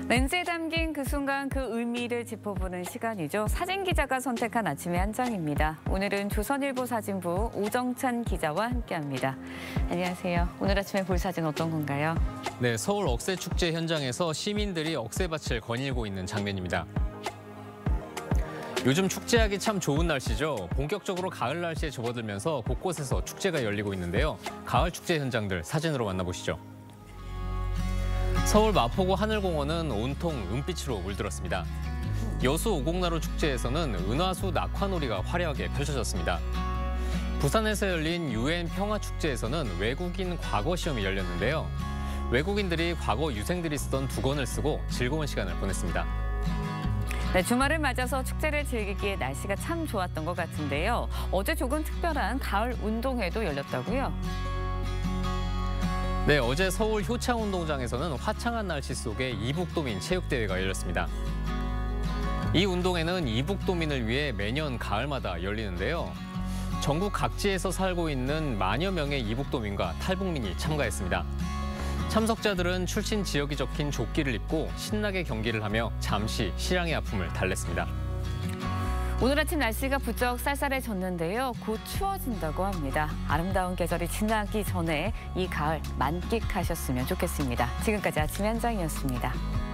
렌즈에 담긴 그 순간 그 의미를 짚어보는 시간이죠. 사진 기자가 선택한 아침의 한 장입니다. 오늘은 조선일보 사진부 오정찬 기자와 함께합니다. 안녕하세요. 오늘 아침에 볼 사진 어떤 건가요? 네, 서울 억새축제 현장에서 시민들이 억새밭을 거닐고 있는 장면입니다. 요즘 축제하기 참 좋은 날씨죠. 본격적으로 가을 날씨에 접어들면서 곳곳에서 축제가 열리고 있는데요. 가을 축제 현장들 사진으로 만나보시죠. 서울 마포구 하늘공원은 온통 은빛으로 물들었습니다. 여수 오곡나루 축제에서는 은하수 낙화놀이가 화려하게 펼쳐졌습니다. 부산에서 열린 UN 평화축제에서는 외국인 과거 시험이 열렸는데요. 외국인들이 과거 유생들이 쓰던 두건을 쓰고 즐거운 시간을 보냈습니다. 네, 주말을 맞아서 축제를 즐기기에 날씨가 참 좋았던 것 같은데요. 어제 조금 특별한 가을 운동회도 열렸다고요? 네, 어제 서울 효창운동장에서는 화창한 날씨 속에 이북도민 체육대회가 열렸습니다. 이 운동회는 이북도민을 위해 매년 가을마다 열리는데요. 전국 각지에서 살고 있는 만여 명의 이북도민과 탈북민이 참가했습니다. 참석자들은 출신 지역이 적힌 조끼를 입고 신나게 경기를 하며 잠시 실향의 아픔을 달랬습니다. 오늘 아침 날씨가 부쩍 쌀쌀해졌는데요. 곧 추워진다고 합니다. 아름다운 계절이 지나기 전에 이 가을 만끽하셨으면 좋겠습니다. 지금까지 아침의 한 장이었습니다.